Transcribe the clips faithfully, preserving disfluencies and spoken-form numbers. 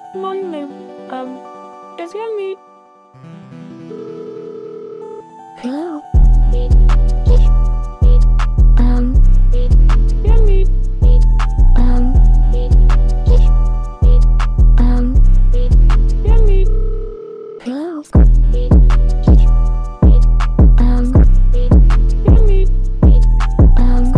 Morning. Um, is your meat? Hello. Um. Your meat? Um. Um. Your meat? Hello. Um. Your meat? Um.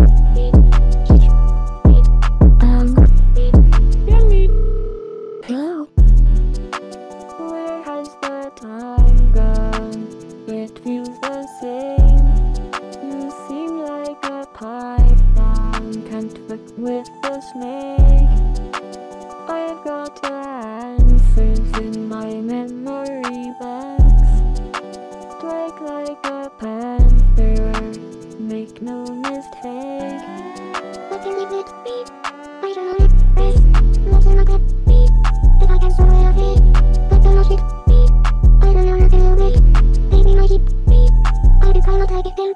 Um. Your meat? Hello. Where has the time gone? It feels the same. You seem like a python, can't fuck with the snake. I've got your answers in my memory banks. Strike like a panther, make no mistake. What can leave it be? I don't know it. Race. Nothing like that. Be. If I can swallow it, be. But don't know it. Be. I don't know nothing of it. Baby, my sheep. Be. I do kinda like it, think.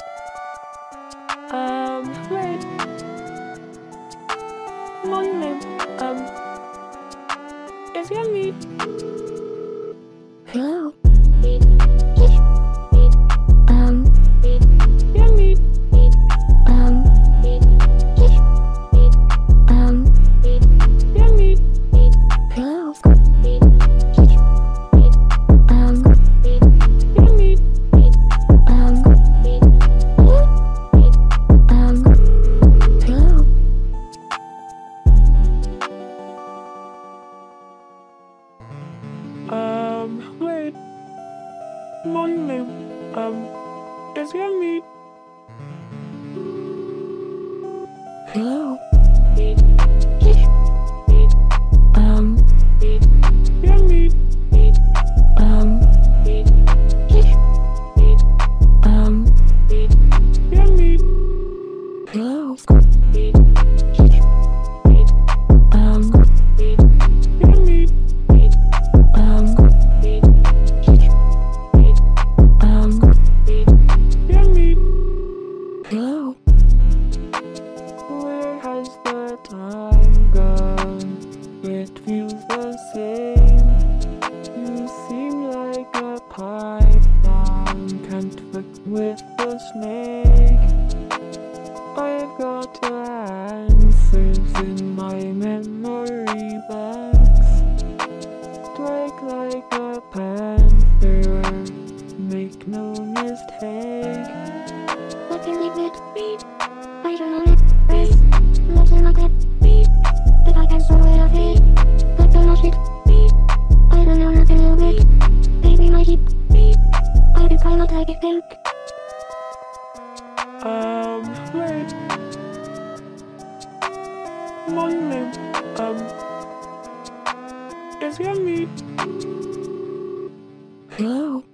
Um, wait. Morning. Um, is your meat? Hello. Um. Your meat? Um. Um. Your meat? Hello. Um. Your meat? Um. Um. Hello. Um, wait. Morning. Um, is your meat? Hello. Um. Your meat? Um. Um. Your meat? Hello. Um. Your meat? Um. Um. Your meat? Hello. Where has the time gone? It feels the same. You seem like a python, can't fuck with the snake. I've got your answers in my memory banks. Strike like a panther, make no mistake. What can leave it be? I don't know it. Race. Nothing like that. Be. If I can swallow it, be. But don't know shit. Be. I don't know nothing of it. Baby, my sheep. Be. I do kinda like it, think. Um, wait. Morning. Um, is your meat? Hello.